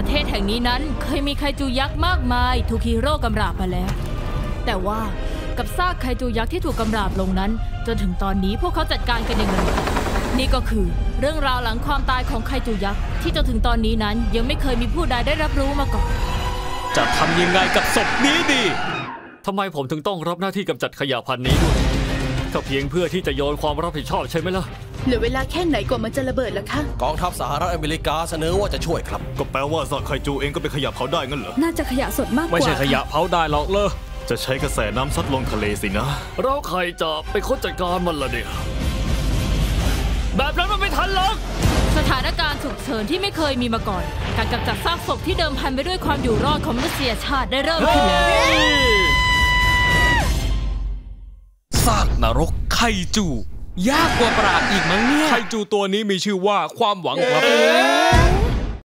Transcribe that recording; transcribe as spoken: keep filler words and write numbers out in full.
ประเทศแห่งนี้นั้นเคยมีไคจูยักษ์มากมายถูกฮีโร่กำราบมาแล้วแต่ว่ากับซากไคจูยักษ์ที่ถูกกำราบลงนั้นจนถึงตอนนี้พวกเขาจัดการกันยังไงนี่ก็คือเรื่องราวหลังความตายของไคจูยักษ์ที่จนถึงตอนนี้นั้นยังไม่เคยมีผู้ใดได้รับรู้มาก่อนจะทำยังไงกับศพนี้ดีทำไมผมถึงต้องรับหน้าที่กำจัดขยะพันนี้ด้วยก็เพียงเพื่อที่จะโยนความรับผิดชอบใช่ไหมล่ะเหลือเวลาแค่ไหนกว่ามันจะระเบิดล่ะคะกองทัพสหรัฐอเมริกาเสนอว่าจะช่วยครับก็แปลว่าซากไคจูเองก็เป็นขยะเผาได้งั้นเหรอน่าจะขยะสดมากกว่าไม่ใช่ขยะเผาได้หรอกเลยจะใช้กระแสน้ำซัดลงทะเลสินะเราใครจะไปค้นจัดการมันล่ะเนี่ยแบบนั้นมันไม่ทันหรอกสถานการณ์ฉุกเฉินที่ไม่เคยมีมาก่อนการกำจัดซากศพที่เดิมพันไปด้วยความอยู่รอดของมนุษยชาติได้เริ่มขึ้นแล้วซากนรกไคจูยากกว่าปราบอีกมั้งเนี่ยไคจูตัวนี้มีชื่อว่าความหวังครับ